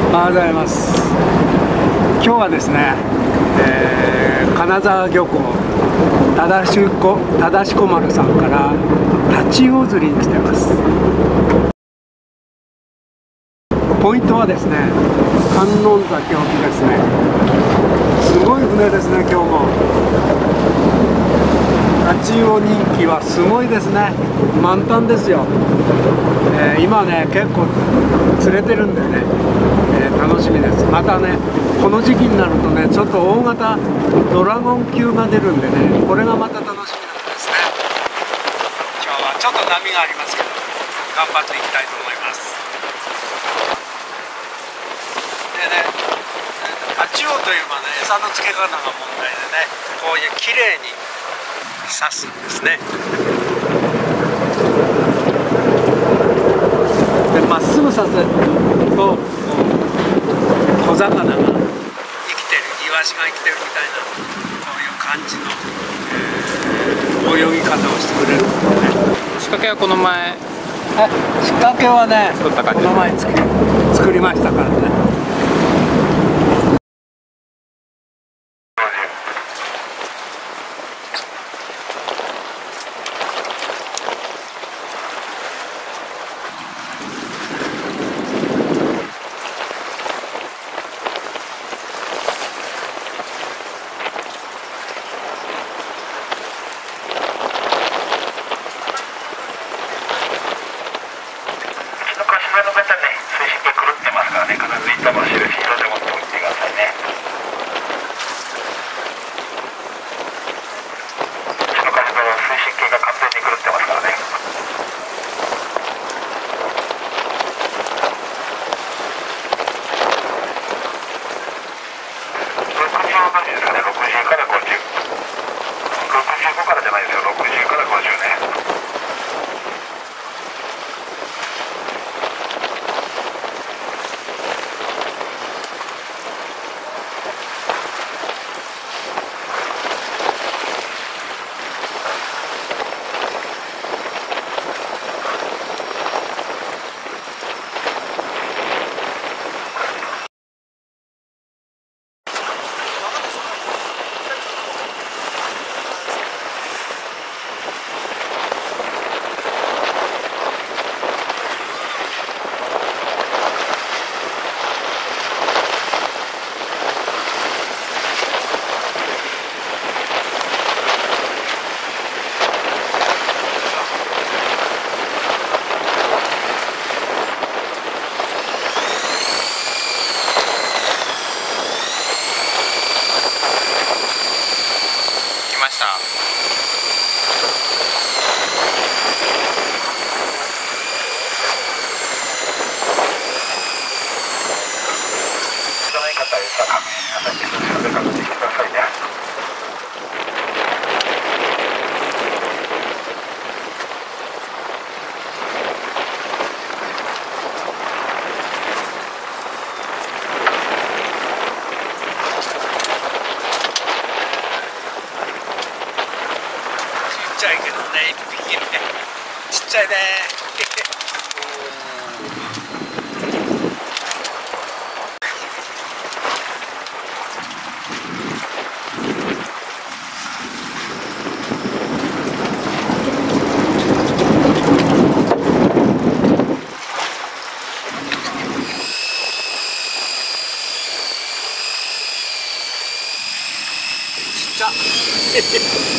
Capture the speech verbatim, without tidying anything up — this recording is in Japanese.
おはようございます。今日はですね、えー、金沢漁港忠子忠子丸さんからタチウオ釣りに来てます。ポイントはですね、観音崎沖ですね。すごい船ですね、今日も。タチウオ人気はすごいですね。満タンですよ。えー、今ね、結構釣れてるんでね、えー、楽しみです。またね、この時期になるとね、ちょっと大型ドラゴン級が出るんでね、これがまた楽しみなんですね。今日はちょっと波がありますけど、頑張っていきたいと思います。でね、タチウオというのはね、餌の付け方が問題でね、こういう綺麗に刺すんですね。でまっすぐ刺すと小魚が生きてる、イワシが生きてるみたいな、そういう感じの、えー、泳ぎ方をしてくれるんですね。 仕掛けはこの前仕掛けはね、 作った感じこの前作り、作りましたからね。 ちっちゃいけどね、一匹いるね。ちっちゃいね。ちっちゃ。